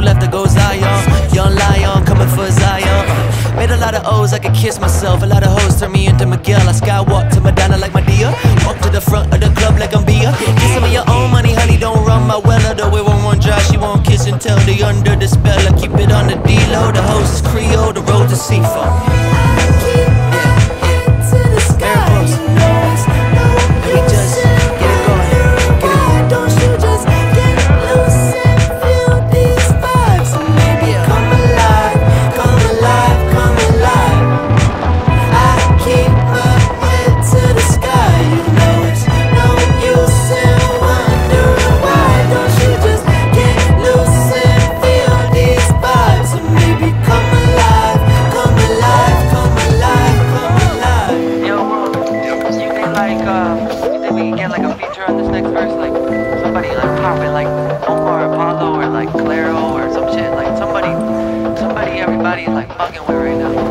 who left to go Zion. Young lion coming for Zion. Made a lot of O's, I could kiss myself. A lot of hoes turn me into Miguel. I skywalk to Madonna like my dear. Walk to the front of the club like I'm Bia. Get some of your own money, honey, don't run my well. The way one dry, she won't kiss and tell. They under the spell, I keep it on the D-low. The host is Creole, the road to Seafoam. Like a feature on this next verse, like somebody like pop it, like Omar Apollo or like Claro or some shit, like somebody everybody's like fucking with right now.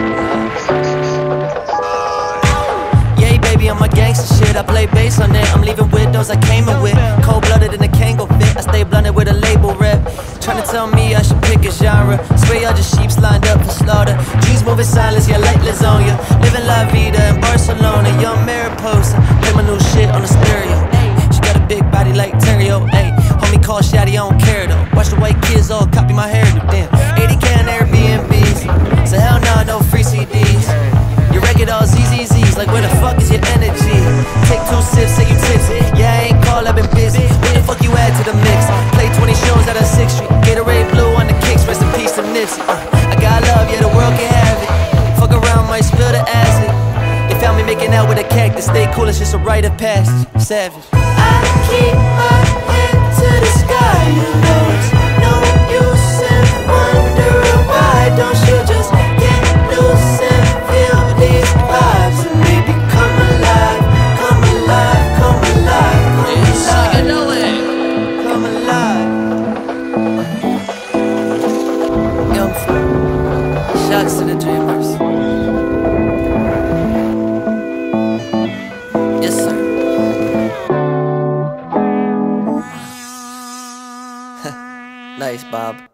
Yeah, baby, I'm a gangster shit. I play bass on it. I'm leaving with those I came in with. Cold-blooded in a Kango fit. I stay blunted with a label rep. Trying to tell me I should pick a genre. Swear y'all just sheeps lined up for slaughter. G's moving silence, yeah, like lasagna. Living La Vida in Barcelona. Young Mariposa. Play my new shit on the stereo. She got a big body like Terrio. Ayy, homie call Shaddy, I don't care though. Watch the white kids all copy my hairdo. Damn, 80K on Airbnbs. So hell nah, no free CDs. You wreck it all ZZZs. Like where the fuck is your energy? Take 2 sips, say you tipsy. Yeah, I ain't called, I've been busy. What the fuck you add to the mix? Play 20 shows out of 6th Street. Gatorade blue on the kicks, rest in peace to Nipsey. I got love, yeah, the world can have it. Fuck around, might spill the acid. They found me making out with a cactus. Stay cool, it's just a rite of passage. Savage. I keep my head to the sky. You know it's no use in wondering why. Don't you just get loose and feel these vibes and maybe come alive, come alive, come alive, come alive, come alive. Young fool. Shouts to the dreamers. Yes, sir. Nice, Bob.